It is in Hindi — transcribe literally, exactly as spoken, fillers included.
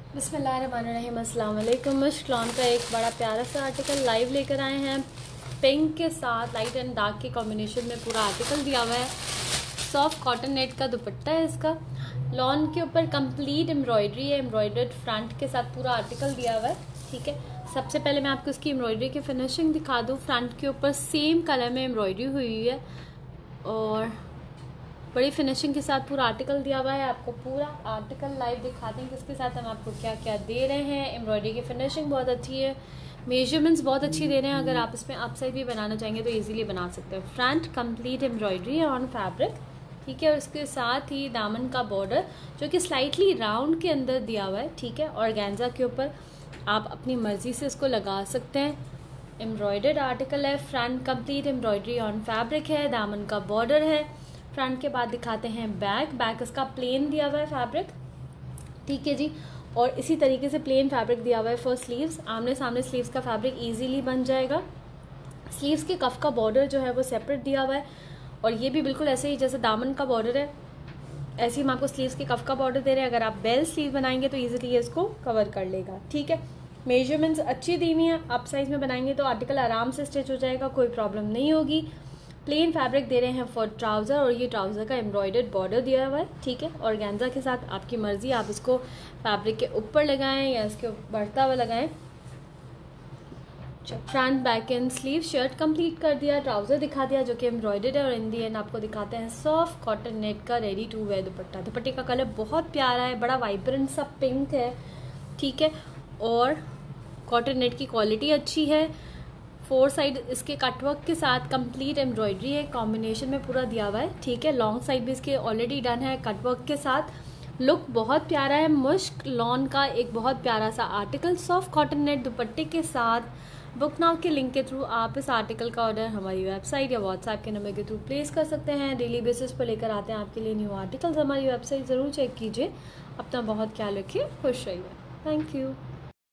बिस्मिल्लाहिर्रहमानिर्रहीम, अस्सलाम वालेकुम। मुश्किलों का एक बड़ा प्यारा सा आर्टिकल लाइव लेकर आए हैं। पिंक के साथ लाइट एंड डार्क के कॉम्बिनेशन में पूरा आर्टिकल दिया हुआ है। सॉफ्ट कॉटन नेट का दुपट्टा है इसका। लॉन के ऊपर कंप्लीट एम्ब्रॉयडरी है, एम्ब्रॉयडर्ड फ्रंट के साथ पूरा आर्टिकल दिया हुआ है। ठीक है, सबसे पहले मैं आपको इसकी एम्ब्रॉयडरी की फिनिशिंग दिखा दूँ। फ्रंट के ऊपर सेम कलर में एम्ब्रॉयडरी हुई है और बड़ी फिनिशिंग के साथ पूरा आर्टिकल दिया हुआ है। आपको पूरा आर्टिकल लाइव दिखाते हैं किसके साथ हम आपको क्या क्या दे रहे हैं। एम्ब्रॉयडरी की फिनिशिंग बहुत अच्छी है, मेजरमेंट्स बहुत अच्छी दे रहे हैं। अगर आप इसमें अप साइड भी बनाना चाहेंगे तो इजीली बना सकते हैं। फ्रंट कंप्लीट एम्ब्रॉयडरी है ऑन फैब्रिक, ठीक है। और इसके साथ ही दामन का बॉर्डर जो कि स्लाइटली राउंड के अंदर दिया हुआ है, ठीक है। ऑर्गेन्जा के ऊपर आप अपनी मर्जी से इसको लगा सकते हैं। एम्ब्रॉयडर्ड आर्टिकल है, front complete embroidery on fabric है, दामन का बॉर्डर है। फ्रंट के बाद दिखाते हैं बैक। बैक इसका प्लेन दिया हुआ है फैब्रिक, ठीक है जी। और इसी तरीके से प्लेन फैब्रिक दिया हुआ है फॉर स्लीव्स। आमने सामने स्लीव्स का फैब्रिक इजीली बन जाएगा। स्लीव्स के कफ का बॉर्डर जो है वो सेपरेट दिया हुआ है और ये भी बिल्कुल ऐसे ही जैसे दामन का बॉर्डर है, ऐसे ही हम आपको स्लीव्स के कफ का बॉर्डर दे रहे हैं। अगर आप बेल स्लीव बनाएंगे तो ईजिली ये इसको कवर कर लेगा, ठीक है। मेजरमेंट्स अच्छी दी हुई है। आप साइज में बनाएंगे तो आर्टिकल आराम से स्टिच हो जाएगा, कोई प्रॉब्लम नहीं होगी। प्लेन फैब्रिक दे रहे हैं फॉर ट्राउज़र और ये ट्राउज़र का एम्ब्रॉयडर्ड बॉर्डर दिया हुआ है, ठीक है। ऑर्गेन्जा के साथ आपकी मर्जी, आप इसको फैब्रिक के ऊपर लगाएं या इसके बढ़ता हुआ लगाएं। Front back and sleeve shirt complete कर दिया, ट्राउज़र दिखा दिया जो कि एम्ब्रॉयडर्ड है और इन दी एंड आपको दिखाते हैं सॉफ्ट कॉटन नेट का रेडी टू वेयर दुपट्टा। दुपट्टे का कलर बहुत प्यारा है, बड़ा वाइब्रेंट सा पिंक है, ठीक है। और कॉटन नेट की क्वालिटी अच्छी है। फोर साइड इसके कटवर्क के साथ कंप्लीट एम्ब्रॉयडरी है, कॉम्बिनेशन में पूरा दिया हुआ है, ठीक है। लॉन्ग साइड भी इसके ऑलरेडी डन है कटवर्क के साथ। लुक बहुत प्यारा है। मुश्क लॉन का एक बहुत प्यारा सा आर्टिकल सॉफ्ट कॉटन नेट दुपट्टे के साथ। बुक नाउ के लिंक के थ्रू आप इस आर्टिकल का ऑर्डर हमारी वेबसाइट या व्हाट्सएप के नंबर के थ्रू प्लेस कर सकते हैं। डेली बेसिस पर लेकर आते हैं आपके लिए न्यू आर्टिकल्स। हमारी वेबसाइट ज़रूर चेक कीजिए। अपना बहुत ख्याल रखिए, खुश रहिए। Thank you.